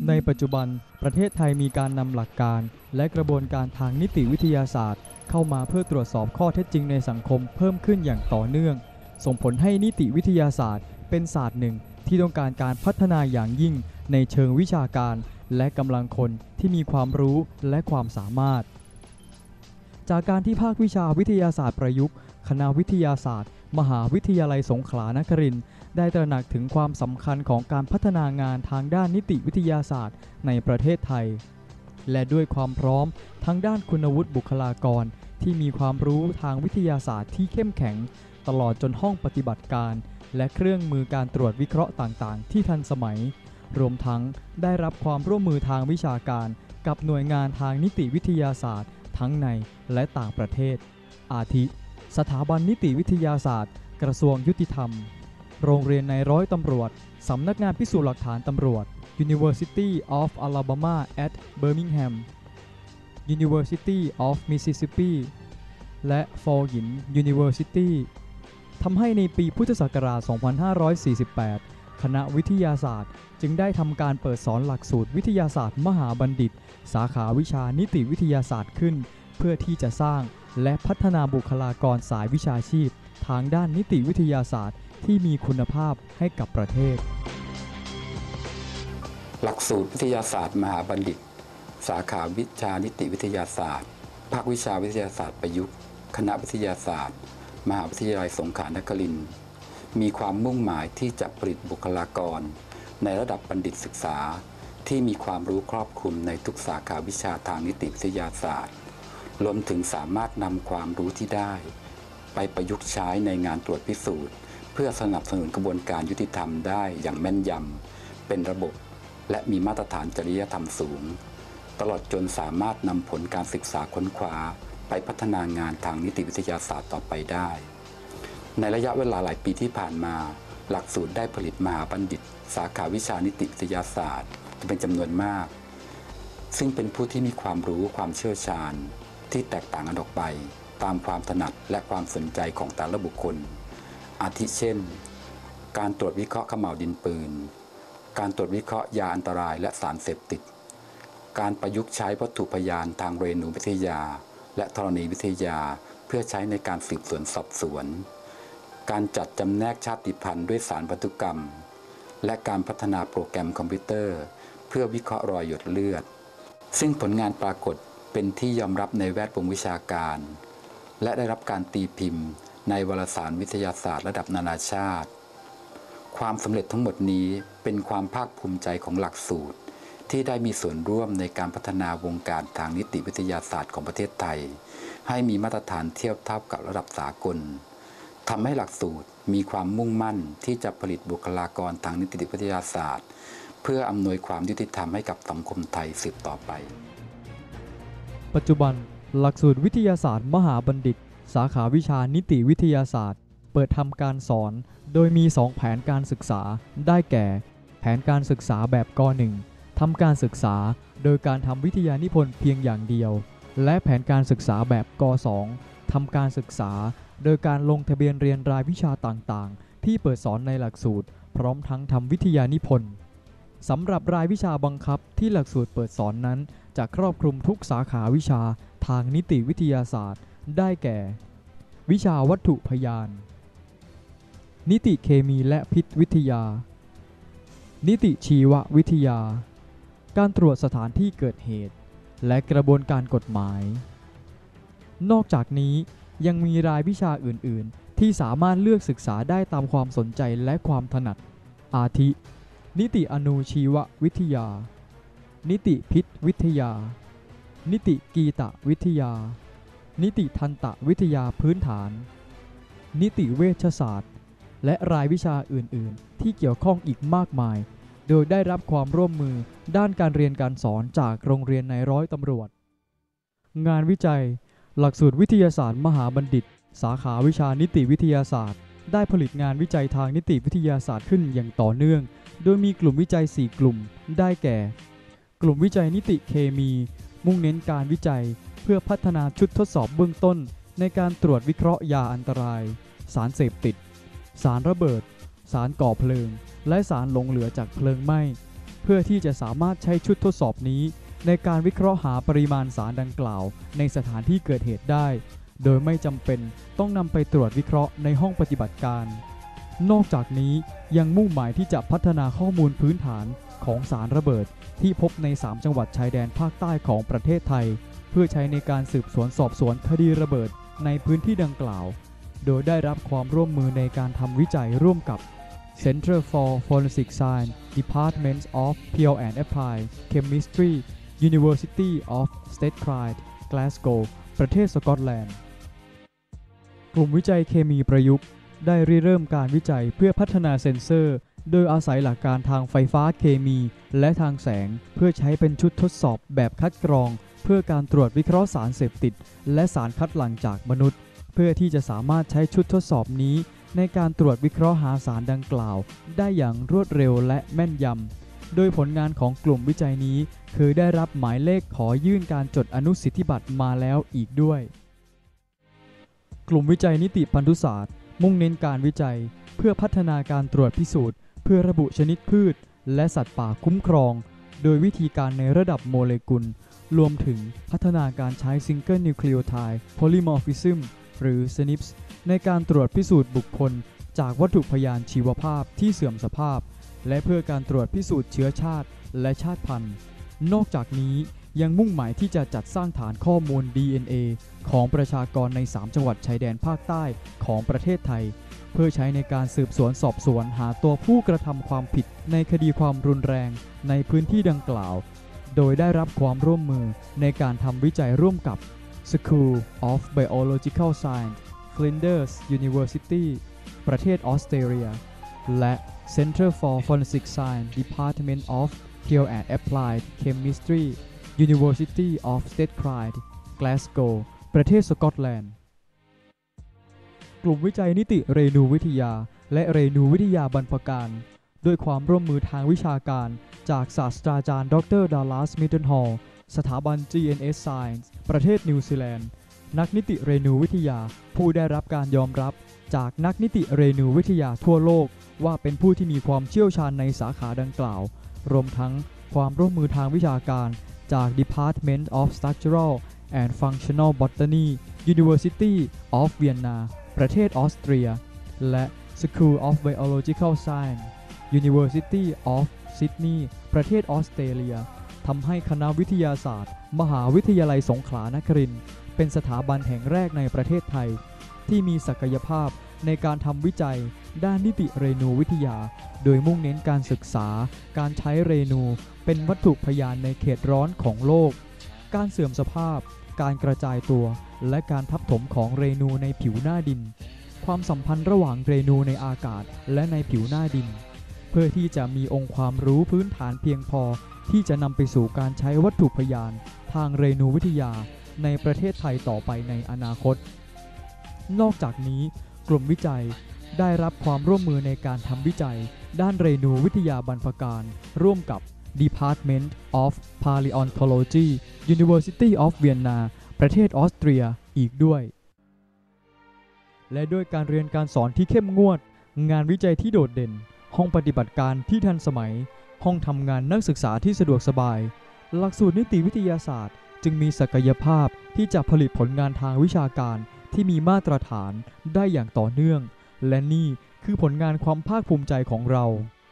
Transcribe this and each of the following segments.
ในปัจจุบันประเทศไทยมีการนำหลักการและกระบวนการทางนิติวิทยาศาสตร์เข้ามาเพื่อตรวจสอบข้อเท็จจริงในสังคมเพิ่มขึ้นอย่างต่อเนื่องส่งผลให้นิติวิทยาศาสตร์เป็นศาสตร์หนึ่งที่ต้องการการพัฒนาอย่างยิ่งในเชิงวิชาการและกำลังคนที่มีความรู้และความสามารถจากการที่ภาควิชาวิทยาศาสตร์ประยุกต์คณะวิทยาศาสตร์มหาวิทยาลัยสงขลานครินทร์ได้ตระหนักถึงความสำคัญของการพัฒนางานทางด้านนิติวิทยาศาสตร์ในประเทศไทยและด้วยความพร้อมทางด้านคุณวุฒิบุคลากรที่มีความรู้ทางวิทยาศาสตร์ที่เข้มแข็งตลอดจนห้องปฏิบัติการและเครื่องมือการตรวจวิเคราะห์ต่างๆที่ทันสมัยรวมทั้งได้รับความร่วมมือทางวิชาการกับหน่วยงานทางนิติวิทยาศาสตร์ทั้งในและต่างประเทศอาทิสถาบันนิติวิทยาศาสตร์กระทรวงยุติธรรมโรงเรียนนายร้อยตำรวจสำนักงานพิสูจน์หลักฐานตำรวจ University of Alabama at Birmingham University of Mississippi และ Fordham University ทำให้ในปีพุทธศักราช 2548 คณะวิทยาศาสตร์จึงได้ทำการเปิดสอนหลักสูตรวิทยาศาสตร์มหาบัณฑิตสาขาวิชานิติวิทยาศาสตร์ขึ้นเพื่อที่จะสร้างและพัฒนาบุคลากรสายวิชาชีพทางด้านนิติวิทยาศาสตร์ที่มีคุณภาพให้กับประเทศหลักสูตรวิทยาศาสตร์มหาบัณฑิตสาขาวิชานิติวิทยาศาสตร์ภาควิชาวิทยาศาสตร์ประยุกต์คณะวิทยาศาสตร์มหาวิทยาลัยสงขลานครินทร์มีความมุ่งหมายที่จะผลิตบุคลากรในระดับบัณฑิตศึกษาที่มีความรู้ครอบคลุมในทุกสาขาวิชาทางนิติวิทยาศาสตร์รวมถึงสามารถนำความรู้ที่ได้ไปประยุกต์ใช้ในงานตรวจพิสูจน์เพื่อสนับสนุนกระบวนการยุติธรรมได้อย่างแม่นยำเป็นระบบและมีมาตรฐานจริยธรรมสูงตลอดจนสามารถนำผลการศึกษาค้นคว้าไปพัฒนางานทางนิติวิทยาศาสตร์ต่อไปได้ในระยะเวลาหลายปีที่ผ่านมาหลักสูตรได้ผลิตมหาบัณฑิตสาขาวิชานิติวิทยาศาสตร์เป็นจำนวนมากซึ่งเป็นผู้ที่มีความรู้ความเชี่ยวชาญที่แตกต่างกันออกไปตามความถนัดและความสนใจของแต่ละบุคคลอาทิเช่นการตรวจวิเคราะห์เขม่าวดินปืนการตรวจวิเคราะห์ยาอันตรายและสารเสพติดการประยุกต์ใช้วัตถุพยานทางเรณูวิทยาและธรณีวิทยาเพื่อใช้ในการสืบสวนสอบสวนการจัดจำแนกชาติพันธุ์ด้วยสารพันธุกรรมและการพัฒนาโปรแกรมคอมพิวเตอร์เพื่อวิเคราะห์รอยหยดเลือดซึ่งผลงานปรากฏเป็นที่ยอมรับในแวดวงวิชาการและได้รับการตีพิมพ์ในวารสารวิทยาศาสตร์ระดับนานาชาติความสำเร็จทั้งหมดนี้เป็นความภาคภูมิใจของหลักสูตรที่ได้มีส่วนร่วมในการพัฒนาวงการทางนิติวิทยาศาสตร์ของประเทศไทยให้มีมาตรฐานเทียบเท่ากับระดับสากลทำให้หลักสูตรมีความมุ่งมั่นที่จะผลิตบุคลากรทางนิติวิทยาศาสตร์เพื่ออำนวยความยุติธรรมให้กับสังคมไทยสืบต่อไปปัจจุบันหลักสูตรวิทยาศาสตร์มหาบัณฑิตสาขาวิชานิติวิทยาศาสตร์เปิดทำการสอนโดยมี 2 แผนการศึกษาได้แก่แผนการศึกษาแบบก.1 ทำการศึกษาโดยการทำวิทยานิพนธ์เพียงอย่างเดียวและแผนการศึกษาแบบก.2 ทำการศึกษาโดยการลงทะเบียนเรียนรายวิชาต่างๆที่เปิดสอนในหลักสูตรพร้อมทั้งทำวิทยานิพนธ์สำหรับรายวิชาบังคับที่หลักสูตรเปิดสอนนั้นจะครอบคลุมทุกสาขาวิชาทางนิติวิทยาศาสตร์ได้แก่วิชาวัตถุพยานนิติเคมีและพิษวิทยานิติชีววิทยาการตรวจสถานที่เกิดเหตุและกระบวนการกฎหมายนอกจากนี้ยังมีรายวิชาอื่นๆที่สามารถเลือกศึกษาได้ตามความสนใจและความถนัดอาทินิติอนุชีววิทยานิติพิษวิทยานิติกีตวิทยานิติทันตวิทยาพื้นฐานนิติเวชศาสตร์และรายวิชาอื่นๆที่เกี่ยวข้องอีกมากมายโดยได้รับความร่วมมือด้านการเรียนการสอนจากโรงเรียนนายร้อยตำรวจงานวิจัยหลักสูตรวิทยาศาสตร์มหาบัณฑิตสาขาวิชานิติวิทยาศาสตร์ได้ผลิตงานวิจัยทางนิติวิทยาศาสตร์ขึ้นอย่างต่อเนื่องโดยมีกลุ่มวิจัย4กลุ่มได้แก่กลุ่มวิจัยนิติเคมีมุ่งเน้นการวิจัยเพื่อพัฒนาชุดทดสอบเบื้องต้นในการตรวจวิเคราะห์ยาอันตรายสารเสพติดสารระเบิดสารก่อเพลิงและสารหลงเหลือจากเพลิงไหม้เพื่อที่จะสามารถใช้ชุดทดสอบนี้ในการวิเคราะห์หาปริมาณสารดังกล่าวในสถานที่เกิดเหตุได้โดยไม่จำเป็นต้องนำไปตรวจวิเคราะห์ในห้องปฏิบัติการนอกจากนี้ยังมุ่งหมายที่จะพัฒนาข้อมูลพื้นฐานของสารระเบิดที่พบใน3จังหวัดชายแดนภาคใต้ของประเทศไทยเพื่อใช้ในการสืบสวนสอบสวนคดีระเบิดในพื้นที่ดังกล่าวโดยได้รับความร่วมมือในการทำวิจัยร่วมกับ Center for Forensic Science Department of Pure and Applied Chemistry University of Strathclyde Glasgow ประเทศสกอตแลนด์กลุ่มวิจัยเคมีประยุกต์ได้ริเริ่มการวิจัยเพื่อพัฒนาเซ็นเซอร์โดยอาศัยหลักการทางไฟฟ้าเคมีและทางแสงเพื่อใช้เป็นชุดทดสอบแบบคัดกรองเพื่อการตรวจวิเคราะห์สารเสพติดและสารคัดหลั่งจากมนุษย์เพื่อที่จะสามารถใช้ชุดทดสอบนี้ในการตรวจวิเคราะห์หาสารดังกล่าวได้อย่างรวดเร็วและแม่นยำโดยผลงานของกลุ่มวิจัยนี้คือได้รับหมายเลขขอยื่นการจดอนุสิทธิบัตรมาแล้วอีกด้วยกลุ่มวิจัยนิติพันธุศาสตร์มุ่งเน้นการวิจัยเพื่อพัฒนาการตรวจพิสูจน์เพื่อระบุชนิดพืชและสัตว์ป่าคุ้มครองโดยวิธีการในระดับโมเลกุลรวมถึงพัฒนาการใช้ Single Nucleotide Polymorphism หรือ SNPs ในการตรวจพิสูจน์บุคคลจากวัตถุพยานชีวภาพที่เสื่อมสภาพและเพื่อการตรวจพิสูจน์เชื้อชาติและชาติพันธุ์นอกจากนี้ยังมุ่งหมายที่จะจัดสร้างฐานข้อมูล DNA ของประชากรใน3จังหวัดชายแดนภาคใต้ของประเทศไทยเพื่อใช้ในการสืบสวนสอบสวนหาตัวผู้กระทำความผิดในคดีความรุนแรงในพื้นที่ดังกล่าวโดยได้รับความร่วมมือในการทำวิจัยร่วมกับ School of Biological Science Flinders University ประเทศออสเตรเลียและ Center for Forensic Science Department of Pure and Applied Chemistry University of Strathclyde Glasgow ประเทศสกอตแลนด์กลุ่มวิจัยนิติเรนูวิทยาและเรนูวิทยาบรรพการด้วยความร่วมมือทางวิชาการจากศาสตราจารย์ดรดัลลัสมิดเดิลฮอลล์สถาบัน GNS Science ประเทศนิวซีแลนด์นักนิติเรนูวิทยาผู้ได้รับการยอมรับจากนักนิติเรนูวิทยาทั่วโลกว่าเป็นผู้ที่มีความเชี่ยวชาญในสาขาดังกล่าวรวมทั้งความร่วมมือทางวิชาการจาก Department of Structural and Functional Botany University of Vienna ประเทศออสเตรียและ School of Biological Science University of Sydney ประเทศออสเตรเลียทำให้คณะวิทยาศาสตร์มหาวิทยาลัยสงขลานครินทร์เป็นสถาบันแห่งแรกในประเทศไทยที่มีศักยภาพในการทำวิจัยด้านนิติเรนูวิทยาโดยมุ่งเน้นการศึกษาการใช้เรนูเป็นวัตถุพยานในเขตร้อนของโลกการเสื่อมสภาพการกระจายตัวและการทับถมของเรนูในผิวหน้าดินความสัมพันธ์ระหว่างเรนูในอากาศและในผิวหน้าดินเพื่อที่จะมีองค์ความรู้พื้นฐานเพียงพอที่จะนำไปสู่การใช้วัตถุพยานทางเรนูวิทยาในประเทศไทยต่อไปในอนาคตนอกจากนี้กลุ่มวิจัยได้รับความร่วมมือในการทำวิจัยด้านเรนูวิทยาบรรพการร่วมกับ Department of Paleontology University of Vienna ประเทศออสเตรียอีกด้วยและด้วยการเรียนการสอนที่เข้มงวดงานวิจัยที่โดดเด่นห้องปฏิบัติการที่ทันสมัยห้องทำงานนักศึกษาที่สะดวกสบายหลักสูตรนิติวิทยาศาสตร์จึงมีศักยภาพที่จะผลิตผลงานทางวิชาการที่มีมาตรฐานได้อย่างต่อเนื่องและนี่คือผลงานความภาคภูมิใจของเรา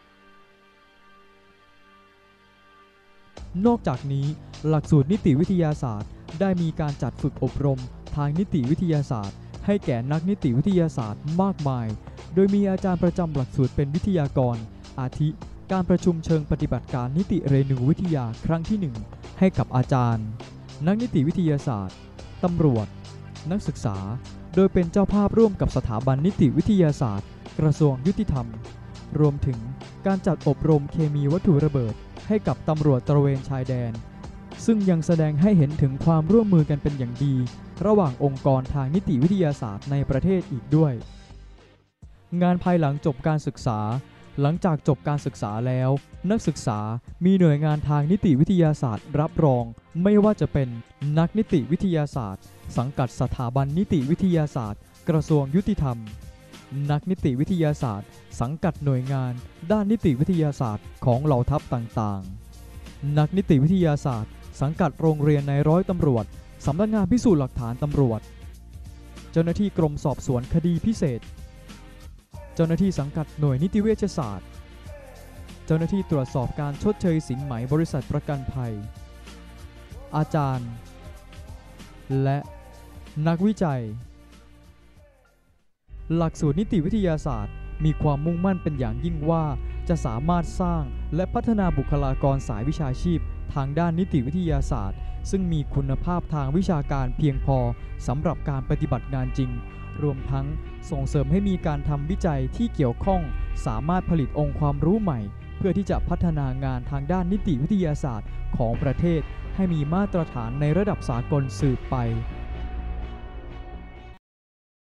นอกจากนี้หลักสูตรนิติวิทยาศาสตร์ได้มีการจัดฝึกอบรมทางนิติวิทยาศาสตร์ให้แก่นักนิติวิทยาศาสตร์มากมายโดยมีอาจารย์ประจำหลักสูตรเป็นวิทยากรอาทิการประชุมเชิงปฏิบัติการนิติเรนูวิทยาครั้งที่1ให้กับอาจารย์นักนิติวิทยาศาสตร์ตำรวจนักศึกษาโดยเป็นเจ้าภาพร่วมกับสถาบันนิติวิทยาศาสตร์กระทรวงยุติธรรมรวมถึงการจัดอบรมเคมีวัตถุระเบิดให้กับตำรวจตระเวนชายแดนซึ่งยังแสดงให้เห็นถึงความร่วมมือกันเป็นอย่างดีระหว่างองค์กรทางนิติวิทยาศาสตร์ในประเทศอีกด้วยงานภายหลังจบการศึกษาหลังจากจบการศึกษาแล้วนักศึกษามีหน่วยงานทางนิติวิทยาศาสตร์รับรองไม่ว่าจะเป็นนักนิติวิทยาศาสตร์สังกัดสถาบันนิติวิทยาศาสตร์กระทรวงยุติธรรมนักนิติวิทยาศาสตร์ สังกัดหน่วยงานด้านนิติวิทยาศาสตร์ของเหล่าทัพต่างๆ นักนิติวิทยาศาสตร์ สังกัดโรงเรียนนายร้อยตำรวจสำนักงานพิสูจน์หลักฐานตำรวจเจ้าหน้าที่กรมสอบสวนคดีพิเศษเจ้าหน้าที่สังกัดหน่วยนิติเวชศาสตร์เจ้าหน้าที่ตรวจสอบการชดเชยสินไหมบริษัทประกันภัยอาจารย์และนักวิจัยหลักสูตรนิติวิทยาศาสตร์มีความมุ่งมั่นเป็นอย่างยิ่งว่าจะสามารถสร้างและพัฒนาบุคลากรสายวิชาชีพทางด้านนิติวิทยาศาสตร์ซึ่งมีคุณภาพทางวิชาการเพียงพอสำหรับการปฏิบัติงานจริงรวมทั้งส่งเสริมให้มีการทำวิจัยที่เกี่ยวข้องสามารถผลิตองค์ความรู้ใหม่เพื่อที่จะพัฒนางานทางด้านนิติวิทยาศาสตร์ของประเทศให้มีมาตรฐานในระดับสากลสืบไป